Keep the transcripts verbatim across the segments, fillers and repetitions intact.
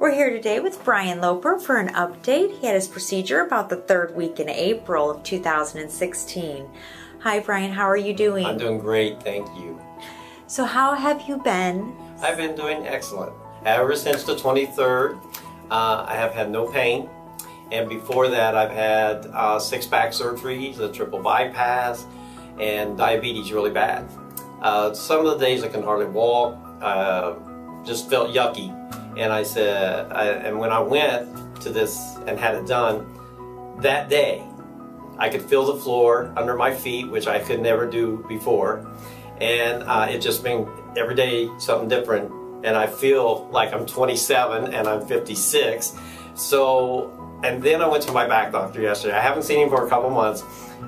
We're here today with Brian Loper for an update. He had his procedure about the third week in April of two thousand sixteen. Hi Brian, how are you doing? I'm doing great, thank you. So how have you been? I've been doing excellent. Ever since the twenty-third, uh, I have had no pain. And before that, I've had uh, six back surgeries, a triple bypass, and diabetes really bad. Uh, some of the days I can hardly walk, uh, just felt yucky. And I said, I, and when I went to this and had it done, that day, I could feel the floor under my feet, which I could never do before. And uh, it just been every day something different. And I feel like I'm twenty-seven and I'm fifty-six. So, and then I went to my back doctor yesterday. I haven't seen him for a couple months.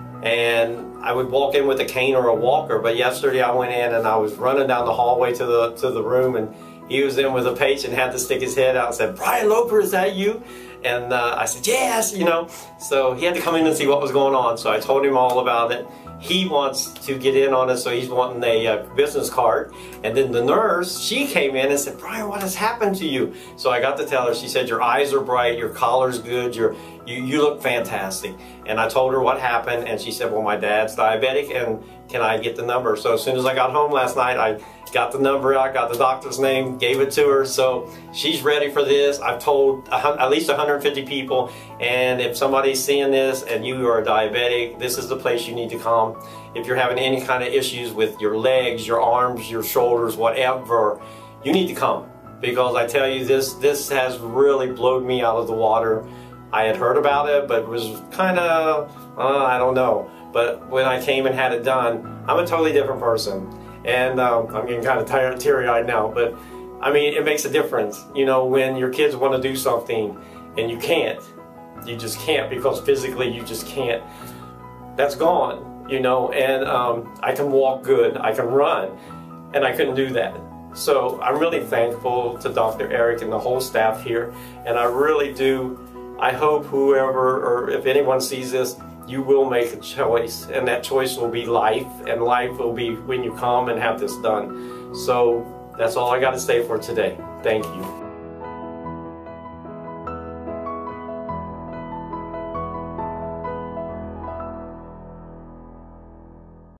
And I would walk in with a cane or a walker, but yesterday I went in and I was running down the hallway to the to the room, and he was in with a patient, had to stick his head out and said, "Brian Loper, is that you?" And uh, I said, "Yes," you know. So he had to come in and see what was going on. So I told him all about it. He wants to get in on it, so he's wanting a uh, business card. And then the nurse, she came in and said, "Brian, what has happened to you?" So I got to tell her. She said, "Your eyes are bright, your collar's good, you're, you, you look fantastic." And I told her what happened, and she said, "Well, my dad's diabetic, and can I get the number?" So as soon as I got home last night, I got the number out, got the doctor's name, gave it to her. So she's ready for this. I've told at least one hundred fifty people, and if somebody's seeing this and you are a diabetic, this is the place you need to come. If you're having any kind of issues with your legs, your arms, your shoulders, whatever, you need to come. Because I tell you, this, this has really blown me out of the water. I had heard about it, but it was kind of, uh, I don't know. But when I came and had it done, I'm a totally different person. And um, I'm getting kind of tired, teary-eyed now, but I mean, it makes a difference. You know, when your kids want to do something and you can't, you just can't, because physically you just can't. That's gone, you know, and um, I can walk good, I can run, and I couldn't do that. So I'm really thankful to Doctor Eric and the whole staff here, and I really do, I hope whoever, or if anyone sees this, you will make a choice, and that choice will be life, and life will be when you come and have this done. So that's all I got to say for today. Thank you.